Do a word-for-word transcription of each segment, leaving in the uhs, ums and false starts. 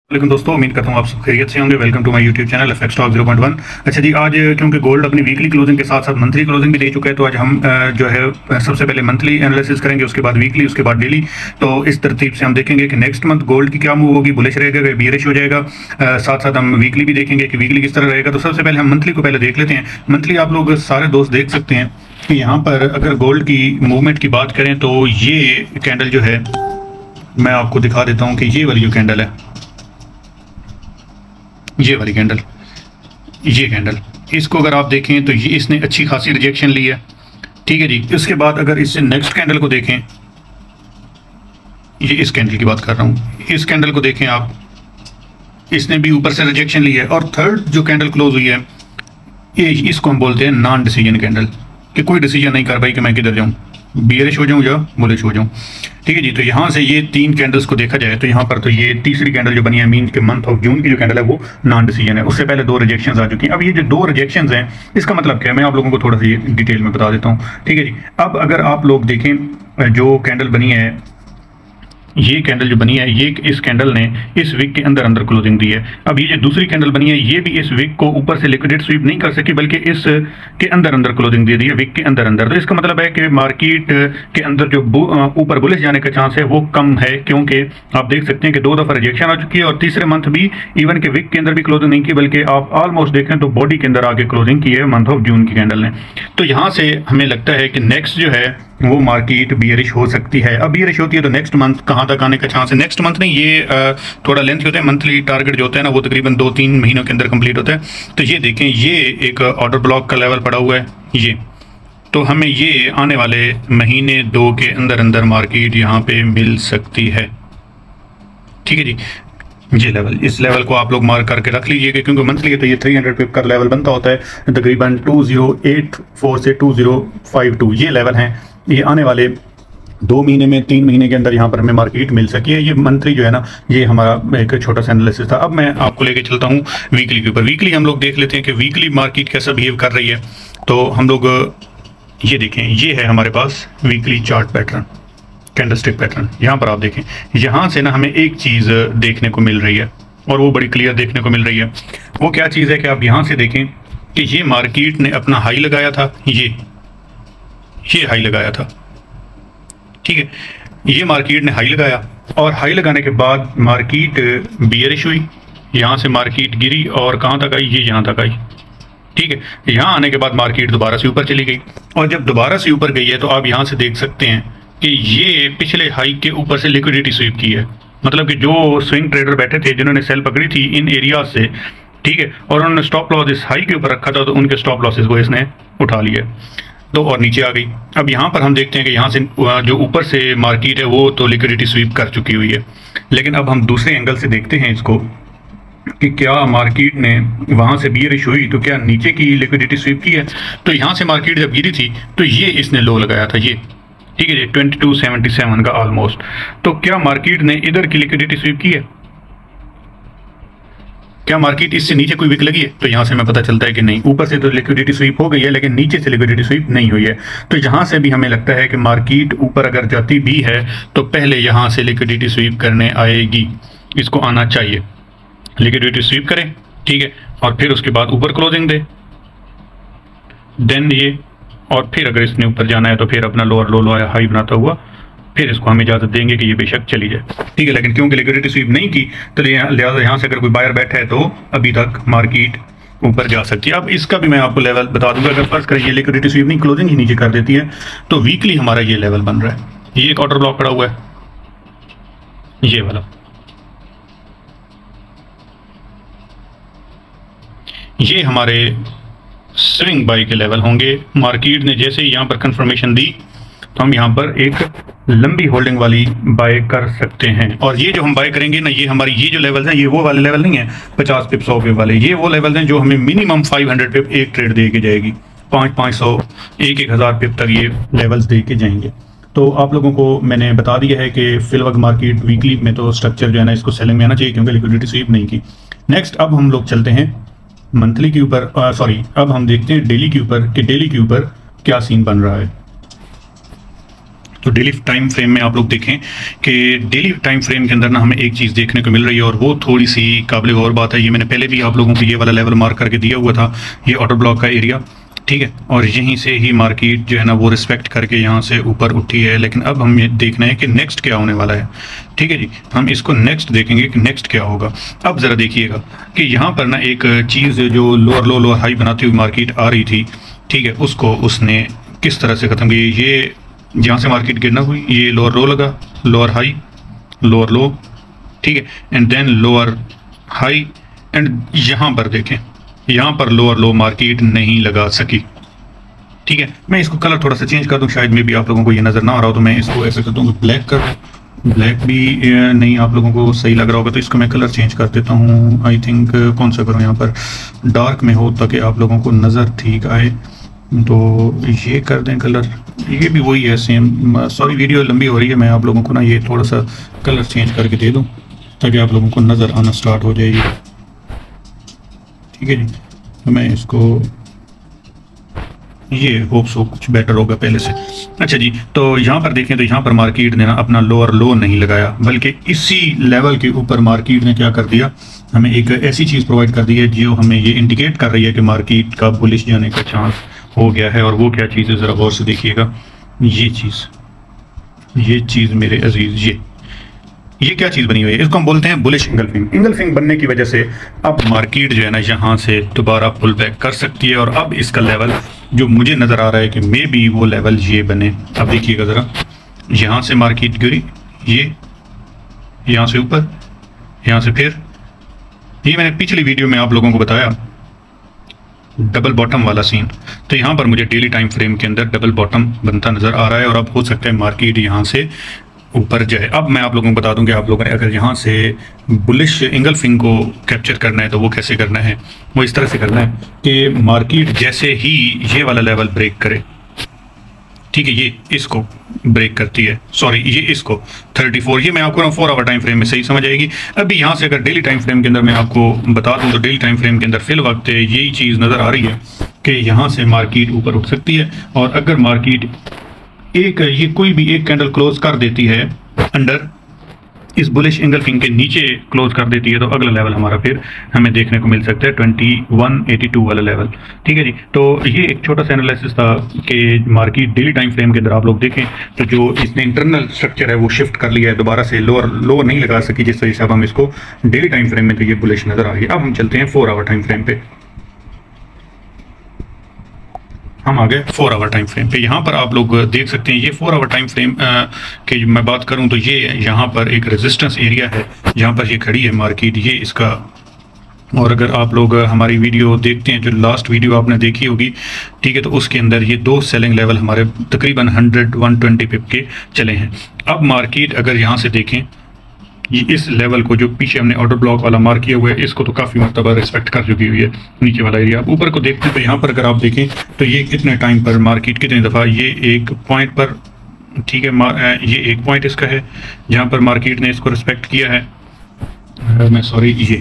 लेकिन दोस्तों उम्मीद करता हूँ आप सब खैरियत से होंगे। Welcome to my YouTube channel FX stock zero point one. अच्छा जी, आज क्योंकि गोल्ड अपनी वीकली क्लोजिंग के साथ साथ मंथली क्लोजिंग भी दे चुका है, तो आज हम जो है सबसे पहले मंथली एनालिसिस करेंगे, उसके बाद वीकली, उसके बाद डेली। तो इस तरतीब से हम देखेंगे कि नेक्स्ट मंथ गोल्ड की क्या मूव होगी, बुलिश रहेगा, बियरिश हो जाएगा। साथ साथ हम वीकली भी देखेंगे कि वीकली किस तरह रहेगा। तो सबसे पहले हम मंथली को पहले देख लेते हैं। मंथली आप लोग सारे दोस्त देख सकते हैं कि यहाँ पर अगर गोल्ड की मूवमेंट की बात करें तो ये कैंडल जो है, मैं आपको दिखा देता हूँ कि ये वाली जो कैंडल है, ये वाली कैंडल, ये कैंडल, इसको अगर आप देखें तो ये इसने अच्छी खासी रिजेक्शन ली है, ठीक है जी। इसके बाद अगर इससे नेक्स्ट कैंडल को देखें, ये इस कैंडल की बात कर रहा हूँ, इस कैंडल को देखें आप, इसने भी ऊपर से रिजेक्शन ली है। और थर्ड जो कैंडल क्लोज हुई है, ये इसको हम बोलते हैं नॉन डिसीजन कैंडल, कि कोई डिसीजन नहीं कर पाई कि मैं किधर जाऊँ, बियरिश हो जाऊँ या बुलिश हो जाऊँ, ठीक है जी। तो यहाँ से ये तीन कैंडल्स को देखा जाए तो यहाँ पर तो ये तीसरी कैंडल जो बनी है मीन के मंथ ऑफ जून की जो कैंडल है वो नॉन डिसीजन है। उससे पहले दो रिजेक्शंस आ चुकी हैं। अब ये जो दो रिजेक्शंस हैं, इसका मतलब क्या है, मैं आप लोगों को थोड़ा सा ये डिटेल में बता देता हूँ, ठीक है जी। अब अगर आप लोग देखें जो कैंडल बनी है, ये कैंडल जो बनी है, ये इस कैंडल ने इस वीक के अंदर अंदर क्लोजिंग दी है। अब ये जो दूसरी कैंडल बनी है, ये भी इस वीक को ऊपर से लिक्विडेट स्वीप नहीं कर सकी, बल्कि इस के अंदर अंदर क्लोजिंग दे दी है, वीक के अंदर अंदर। तो इसका मतलब है कि मार्केट के अंदर जो ऊपर बुलिश जाने का चांस है वो कम है, क्योंकि आप देख सकते हैं कि दो दफा रिजेक्शन आ चुकी है और तीसरे मंथ भी इवन के वीक के अंदर भी क्लोजिंग नहीं की, बल्कि आप ऑलमोस्ट देखें तो बॉडी के अंदर आगे क्लोजिंग की है मंथ ऑफ जून की कैंडल ने। तो यहाँ से हमें लगता है कि नेक्स्ट जो है वो मार्केट बियरिश हो सकती है। अब बियरिश होती है तो नेक्स्ट मंथ कहाँ तक आने का चांस है, नेक्स्ट मंथ नहीं, ये थोड़ा लेंथ होता है, मंथली टारगेट जो होता है ना वो तकरीबन दो तीन महीनों के अंदर कंप्लीट होता है। तो ये देखें, ये एक ऑर्डर ब्लॉक का लेवल पड़ा हुआ है ये, तो हमें ये आने वाले महीने दो के अंदर अंदर मार्केट यहाँ पे मिल सकती है, ठीक है जी। ये लेवल, इस लेवल को आप लोग मार्क करके रख लीजिएगा, क्योंकि मंथली है तो ये तीन सौ पिप का लेवल बनता होता है, तकरीबन दो हज़ार चौरासी से दो हज़ार बावन ये लेवल हैं। ये आने वाले दो महीने में, तीन महीने के अंदर यहाँ पर हमें मार्केट मिल सकी है। ये मंथली जो है ना, ये हमारा एक छोटा सा एनालिसिस था। अब मैं आपको लेके चलता हूँ वीकली के ऊपर। वीकली हम लोग देख लेते हैं कि वीकली मार्केट कैसा बिहेव कर रही है। तो हम लोग ये देखें, ये है हमारे पास weekly chart pattern, candlestick pattern. यहाँ पर आप देखें, यहाँ से ना हमें एक चीज़ देखने को मिल रही है और वो बड़ी क्लियर देखने को मिल रही है। वो क्या चीज़ है कि आप यहाँ से देखें कि ये मार्केट ने अपना हाई लगाया था, ये ये हाई लगाया था, ठीक है। ये मार्केट ने हाई लगाया और हाई लगाने के बाद मार्केट बियरिश हुई, यहाँ से मार्केट गिरी और कहाँ तक आई, ये यहाँ तक आई, ठीक है। यहाँ आने के बाद मार्केट दोबारा से ऊपर चली गई और जब दोबारा से ऊपर गई है तो आप यहाँ से देख सकते हैं कि ये पिछले हाई के ऊपर से लिक्विडिटी स्वीप की है। मतलब कि जो स्विंग ट्रेडर बैठे थे जिन्होंने सेल पकड़ी थी इन एरियाज से, ठीक है, और उन्होंने स्टॉप लॉस इस हाई के ऊपर रखा था, तो उनके स्टॉप लॉसेस को इसने उठा लिया तो और नीचे आ गई। अब यहाँ पर हम देखते हैं कि यहाँ से जो ऊपर से मार्केट है वो तो लिक्विडिटी स्वीप कर चुकी हुई है, लेकिन अब हम दूसरे एंगल से देखते हैं इसको कि क्या मार्केट ने वहाँ से बियरिश हुई तो क्या नीचे की लिक्विडिटी स्वीप की है। तो यहाँ से मार्केट जब गिरी थी तो ये इसने लो लगाया था, ये, ठीक है जी, बाईस सौ सतहत्तर का ऑलमोस्ट। तो क्या मार्केट ने इधर की लिक्विडिटी स्वीप की है, क्या मार्केट इससे नीचे कोई विक लगी है? तो यहाँ से हमें पता चलता है कि नहीं, ऊपर से तो लिक्विडिटी स्वीप हो गई है लेकिन नीचे से लिक्विडिटी स्वीप नहीं हुई है। तो यहाँ से भी हमें लगता है कि मार्केट ऊपर अगर जाती भी है तो पहले यहाँ से लिक्विडिटी स्वीप करने आएगी, इसको आना चाहिए, लिक्विडिटी स्वीप करें, ठीक है, और फिर उसके बाद ऊपर क्लोजिंग दे, देन ये, और फिर अगर इसने ऊपर जाना है तो फिर अपना लोअर लो लो हाई बनाता हुआ फिर इसको हम इजाज़त देंगे कि ये बेशक चली जाए, ठीक है। लेकिन क्योंकि लिक्विडिटी स्वीप नहीं की तो लिहाजा यहाँ से अगर कोई बायर बैठा है तो अभी तक मार्केट ऊपर जा सकती है। अब इसका भी मैं आपको लेवल बता दूंगा। अगर फर्स्ट करें ये लिक्विडिटी स्वीप नहीं, क्लोजिंग ही नीचे कर देती है, तो वीकली हमारा ये लेवल बन रहा है, ये एक ऑर्डर ब्लॉक पड़ा हुआ है, ये वाला, ये हमारे स्विंग बाई के लेवल होंगे। मार्केट ने जैसे ही यहाँ पर कंफर्मेशन दी तो हम यहाँ पर एक लंबी होल्डिंग वाली बाय कर सकते हैं। और ये जो हम बाय करेंगे ना, ये हमारी ये जो लेवल्स हैं, ये वो वाले लेवल नहीं है पचास पिप सौ पिप वाले, ये वो लेवल्स हैं जो हमें मिनिमम पाँच सौ पिप एक ट्रेड दे के जाएगी, पाँच पाँच सौ एक एक हज़ार पिप तक ये लेवल्स दे के जाएंगे। तो आप लोगों को मैंने बता दिया है कि फिलवक्त मार्केट वीकली में तो स्ट्रक्चर जो है ना इसको सेलिंग में आना चाहिए, क्योंकि लिक्विडिटी स्वीप नहीं की। नेक्स्ट अब हम लोग चलते हैं मंथली के ऊपर, सॉरी अब हम देखते हैं डेली के ऊपर कि डेली के ऊपर क्या सीन बन रहा है। तो डेली टाइम फ्रेम में आप लोग देखें कि डेली टाइम फ्रेम के अंदर ना हमें एक चीज़ देखने को मिल रही है, और वो थोड़ी सी काबिल गौर बात है। ये मैंने पहले भी आप लोगों को ये वाला लेवल मार्क करके दिया हुआ था, ये ऑर्डर ब्लॉक का एरिया, ठीक है। और यहीं से ही मार्केट जो है ना वो रिस्पेक्ट करके यहाँ से ऊपर उठी है। लेकिन अब हम ये देखना है कि नेक्स्ट क्या होने वाला है, ठीक है जी। हम इसको नेक्स्ट देखेंगे कि नेक्स्ट क्या होगा। अब ज़रा देखिएगा कि यहाँ पर ना एक चीज़ जो लोअर लो लोअर हाई बनाती हुई मार्केट आ रही थी, ठीक है, उसको उसने किस तरह से ख़त्म किया। ये जहाँ से मार्केट गिरना हुई, ये लोअर लो लगा, लोअर हाई, लोअर लो, ठीक है, and then lower high, and यहाँ पर देखें, यहाँ पर लोअर लो मार्केट नहीं लगा सकी, ठीक है। मैं इसको कलर थोड़ा सा चेंज कर दूं, शायद में भी आप लोगों को ये नज़र ना आ रहा हो, तो मैं इसको ऐसे कर दूँ, ब्लैक कर दूँ। ब्लैक भी नहीं आप लोगों को सही लग रहा होगा, तो इसको मैं कलर चेंज कर देता हूँ। आई थिंक कौन सा करूँ, यहाँ पर डार्क में हो ताकि आप लोगों को नज़र ठीक आए। तो ये कर दें कलर, ये भी वही है सेम। सॉरी वीडियो लंबी हो रही है, मैं आप लोगों को ना ये थोड़ा सा कलर चेंज करके दे दूं ताकि आप लोगों को नज़र आना स्टार्ट हो जाएगी, ठीक है जी। तो मैं इसको, ये होप सो कुछ बेटर होगा पहले से। अच्छा जी, तो यहाँ पर देखें तो यहाँ पर मार्केट ने ना अपना लोअर लो नहीं लगाया, बल्कि इसी लेवल के ऊपर मार्केट ने क्या कर दिया, हमें एक ऐसी चीज़ प्रोवाइड कर दी है जो हमें ये इंडिकेट कर रही है कि मार्केट का बुलिश जाने का चांस हो गया है। और वो क्या चीज़ है, ज़रा गौर से देखिएगा। ये चीज़, ये चीज़ मेरे अजीज, ये ये क्या चीज़ बनी हुई है, इसको हम बोलते हैं बुलिश इंगल्फिंग। इंगल्फिंग बनने की वजह से अब मार्केट जो है ना यहाँ से दोबारा पुल बैक कर सकती है। और अब इसका लेवल जो मुझे नज़र आ रहा है कि मे बी वो लेवल ये बने। अब देखिएगा ज़रा, यहाँ से मार्केट गिरी, ये यहाँ से ऊपर, यहाँ से फिर, ये मैंने पिछली वीडियो में आप लोगों को बताया डबल बॉटम वाला सीन। तो यहाँ पर मुझे डेली टाइम फ्रेम के अंदर डबल बॉटम बनता नज़र आ रहा है, और अब हो सकता है मार्केट यहाँ से ऊपर जाए। अब मैं आप लोगों को बता दूं कि आप लोगों ने अगर यहाँ से बुलिश इंगल्फिंग को कैप्चर करना है तो वो कैसे करना है, वो इस तरह से करना है कि मार्केट जैसे ही ये वाला लेवल ब्रेक करे, ठीक है, ये इसको ब्रेक करती है, सॉरी ये इसको चौंतीस, ये मैं आपको फोर आवर टाइम फ्रेम में सही समझ आएगी। अभी यहाँ से अगर डेली टाइम फ्रेम के अंदर मैं आपको बता दूं तो डेली टाइम फ्रेम के अंदर फिल वक्त यही चीज़ नज़र आ रही है कि यहाँ से मार्केट ऊपर उठ सकती है। और अगर मार्केट एक ये कोई भी एक कैंडल क्लोज कर देती है अंडर इस बुलिश इंगल्फिंग के नीचे क्लोज कर देती है, तो अगला लेवल हमारा फिर हमें देखने को मिल सकता है इक्कीस सौ बयासी वाला लेवल, ठीक है जी। तो ये एक छोटा सा एनालिसिस था कि मार्केट डेली टाइम फ्रेम के अंदर आप लोग देखें तो जो इसने इंटरनल स्ट्रक्चर है वो शिफ्ट कर लिया है, दोबारा से लोअर लोअर नहीं लगा सकी, जिस वजह से अब हम इसको डेली टाइम फ्रेम में तो ये बुलिश नजर आ रही है। अब हम चलते हैं फोर आवर टाइम फ्रेम पे, हम आ गए फोर आवर टाइम फ्रेम पे। यहाँ पर आप लोग देख सकते हैं ये फोर आवर टाइम फ्रेम की मैं बात करूँ तो ये यहाँ पर एक रेजिस्टेंस एरिया है जहाँ पर ये खड़ी है मार्केट, ये इसका। और अगर आप लोग हमारी वीडियो देखते हैं, जो लास्ट वीडियो आपने देखी होगी, ठीक है, तो उसके अंदर ये दो सेलिंग लेवल हमारे तकरीबन हंड्रेड वन ट्वेंटी पिप के चले हैं। अब मार्केट अगर यहाँ से देखें, ये इस लेवल को जो पीछे हमने ऑर्डर ब्लॉक वाला मार्क किया हुआ है, इसको तो काफ़ी मरतबा रिस्पेक्ट कर चुकी हुई है नीचे वाला एरिया। आप ऊपर को देखते हैं तो यहाँ पर अगर आप देखें तो ये कितने टाइम पर मार्केट कितनी दफ़ा ये एक पॉइंट पर, ठीक है, ये एक पॉइंट इसका है जहाँ पर मार्केट ने इसको रिस्पेक्ट किया है। मैं सॉरी ये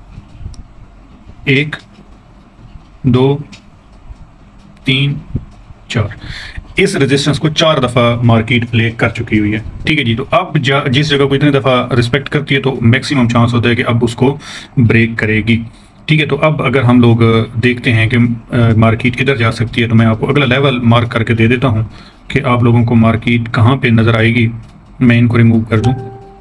एक दो तीन चार, इस रेजिस्टेंस को चार दफ़ा मार्केट प्ले कर चुकी हुई है, ठीक है जी। तो अब जिस जगह को इतनी दफ़ा रिस्पेक्ट करती है तो मैक्सिमम चांस होता है कि अब उसको ब्रेक करेगी, ठीक है। तो अब अगर हम लोग देखते हैं कि मार्केट किधर जा सकती है, तो मैं आपको अगला लेवल मार्क करके दे देता हूं कि आप लोगों को मार्केट कहाँ पे नज़र आएगी। मैं इनको रिमूव कर दूं,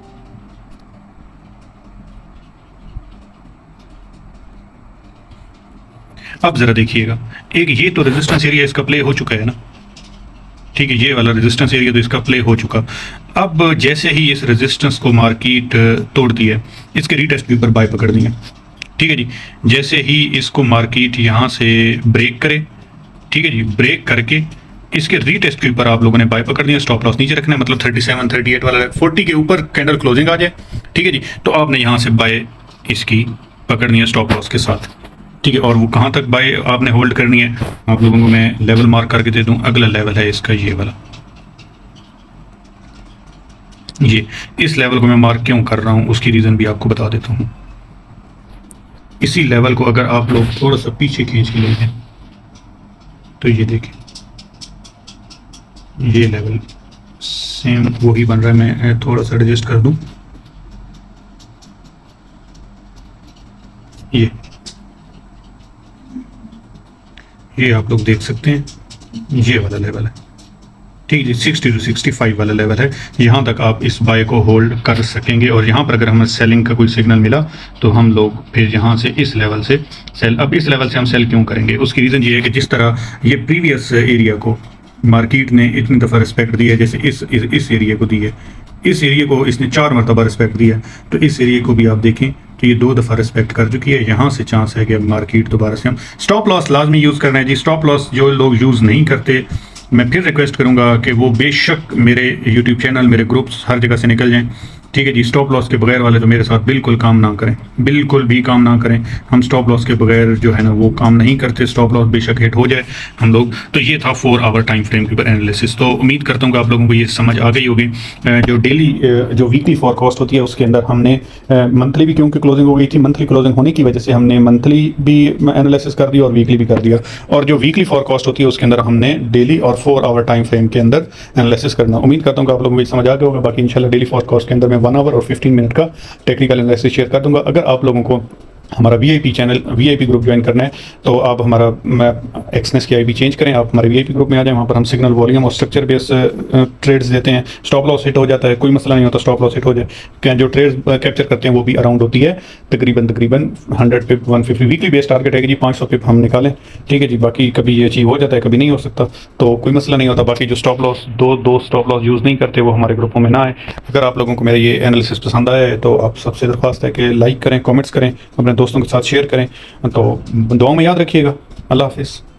अब ज़रा देखिएगा, एक ये तो रेजिस्टेंस एरिया इसका प्ले हो चुका है ना, ठीक है, ये वाला रेजिस्टेंस एरिया तो इसका प्ले हो चुका। अब जैसे ही इस रेजिस्टेंस को मार्केट तोड़ती है, इसके रीटेस्ट के ऊपर बाय पकड़ दिए, ठीक है जी। जैसे ही इसको मार्केट यहाँ से ब्रेक करे, ठीक है जी, ब्रेक करके इसके रीटेस्ट के ऊपर आप लोगों ने बाय पकड़ दिया, स्टॉप लॉस नीचे रखना है, मतलब थर्टी सेवन थर्टी एट वाला फोर्टी के ऊपर कैंडल क्लोजिंग आ जाए, ठीक है जी। तो आपने यहाँ से बाय इसकी पकड़नी है स्टॉप लॉस के साथ, ठीक है। और वो कहाँ तक बाय आपने होल्ड करनी है, आप लोगों को मैं लेवल मार्क करके दे दूं। अगला लेवल है इसका ये वाला, ये इस लेवल को मैं मार्क क्यों कर रहा हूं उसकी रीज़न भी आपको बता देता हूं। इसी लेवल को अगर आप लोग थोड़ा सा पीछे खींच के लेंगे तो ये देखें, ये लेवल सेम वही बन रहा है, मैं थोड़ा सा एडजस्ट कर दूं। ये ये आप लोग देख सकते हैं, ये वाला लेवल है, ठीक है, सिक्सटी टू सिक्सटी फाइव वाला लेवल है। यहाँ तक आप इस बाय को होल्ड कर सकेंगे और यहाँ पर अगर हमें सेलिंग का कोई सिग्नल मिला तो हम लोग फिर यहाँ से इस लेवल से सेल। अब इस लेवल से हम सेल क्यों करेंगे, उसकी रीज़न ये है कि जिस तरह ये प्रीवियस एरिया को मार्केट ने इतनी दफ़ा रिस्पेक्ट दी है, जैसे इस इस, इस एरिया को दी है, इस एरिया को इसने चार मरतबा रिस्पेक्ट दिया है, तो इस एरिया को भी आप देखें तो ये दो दफ़ा रिस्पेक्ट कर चुकी है। यहाँ से चांस है कि अब मार्केट दोबारा से हम स्टॉप लॉस लाजमी यूज़ करना है जी। स्टॉप लॉस जो लोग यूज़ नहीं करते, मैं फिर रिक्वेस्ट करूंगा कि वो बेशक मेरे यूट्यूब चैनल, मेरे ग्रुप्स, हर जगह से निकल जाएं, ठीक है जी। स्टॉप लॉस के बगैर वाले तो मेरे साथ बिल्कुल काम ना करें, बिल्कुल भी काम ना करें। हम स्टॉप लॉस के बगैर जो है ना वो काम नहीं करते। स्टॉप लॉस बेशक हिट हो जाए हम लोग। तो ये था फोर आवर टाइम फ्रेम के ऊपर एनालिसिस। तो उम्मीद करता हूँ कि आप लोगों को ये समझ आ गई होगी। जो डेली जो वीकली फॉरकास्ट होती है उसके अंदर हमने मंथली भी, क्योंकि क्लोजिंग हो गई थी, मंथली क्लोजिंग होने की वजह से हमने मंथली भी एनालिसिस कर दिया और वीकली भी कर दिया। और जो वीकली फॉरकास्ट होती है उसके अंदर हमने डेली और फोर आवर टाइम फ्रेम के अंदर एनालिसिस करना। उम्मीद करता हूँ कि आप लोगों को ये समझ आ गया होगा। बाकी इंशाल्लाह डेली फॉरकास्ट के अंदर मैं वन आवर और फिफ्टीन मिनट का टेक्निकल एनालिसिस शेयर कर दूंगा। अगर आप लोगों को हमारा VIP channel, VIP group join करना है तो आप हमारा एक्सनेस की आईडी चेंज करें, आप हमारे वीआईपी ग्रुप में आ जाएं। वहाँ पर हम सिग्नल, वॉल्यूम और स्ट्रक्चर बेस ट्रेड्स देते हैं। स्टॉप लॉस हिट हो जाता है, कोई मसला नहीं होता, स्टॉप लॉस हिट हो जाए। क्या जो ट्रेड्स कैप्चर करते हैं वो भी अराउंड होती है तकरीबन तकरीबन hundred pip, one fifty. Weekly base target है कि जी पाँच सौ पिप हम निकालें, ठीक है जी। बाकी कभी ये अचीव हो जाता है, कभी नहीं हो सकता, तो कोई मसला नहीं होता। बाकी जो स्टॉप लॉस, दो दो स्टॉप लॉस यूज़ नहीं करते वो हमारे ग्रुपों में ना आए। अगर आप लोगों को मेरा ये एनालिसिस पसंद आया है तो आप सबसे दरख्वास्त है कि लाइक करें, कमेंट्स करें, अपने दोस्तों के साथ शेयर करें। तो दुआ में याद रखिएगा। अल्लाह हाफिज़।